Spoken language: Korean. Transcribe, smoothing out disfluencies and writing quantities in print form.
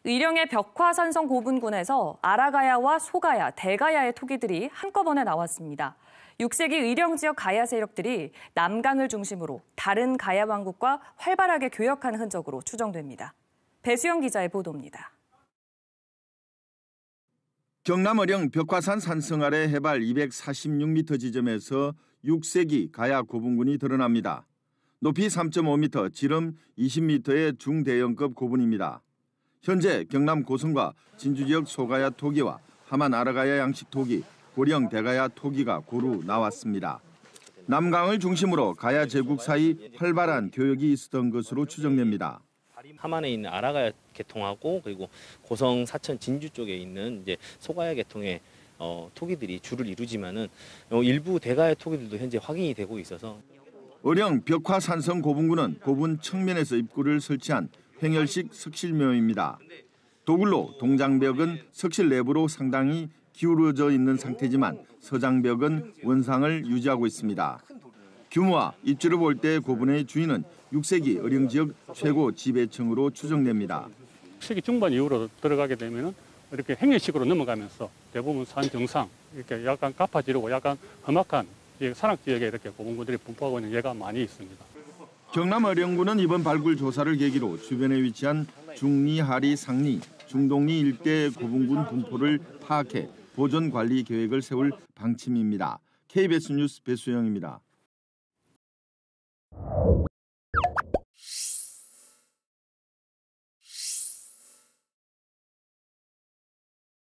의령의 벽화산성 고분군에서 아라가야와 소가야, 대가야의 토기들이 한꺼번에 나왔습니다. 6세기 의령 지역 가야 세력들이 남강을 중심으로 다른 가야 왕국과 활발하게 교역한 흔적으로 추정됩니다. 배수영 기자의 보도입니다. 경남 의령 벽화산 산성 아래 해발 246m 지점에서 6세기 가야 고분군이 드러납니다. 높이 3.5m, 지름 20m의 중대형급 고분입니다. 현재 경남 고성과 진주 지역 소가야 토기와 함안 아라가야 양식 토기, 고령 대가야 토기가 고루 나왔습니다. 남강을 중심으로 가야 제국 사이 활발한 교역이 있었던 것으로 추정됩니다. 함안에 있는 아라가야 계통하고 그리고 고성, 사천, 진주 쪽에 있는 이제 소가야 계통의 토기들이 주를 이루지만은 일부 대가야 토기들도 현재 확인이 되고 있어서 의령 벽화산성 고분군은 고분 측면에서 입구를 설치한 횡혈식 석실묘입니다. 도굴로 동장벽은 석실 내부로 상당히 기울어져 있는 상태지만 서장벽은 원상을 유지하고 있습니다. 규모와 입지를 볼 때 고분의 주인은 6세기 의령 지역 최고 지배층으로 추정됩니다. 6세기 중반 이후로 들어가게 되면 이렇게 행렬식으로 넘어가면서 대부분 산 정상 이렇게 약간 가파지르고 약간 험악한 산악 지역에 이렇게 고분군들이 분포하고 있는 예가 많이 있습니다. 경남 의령군은 이번 발굴 조사를 계기로 주변에 위치한 중리, 하리, 상리, 중동리 일대 고분군 분포를 파악해 보존 관리 계획을 세울 방침입니다. KBS 뉴스 배수영입니다.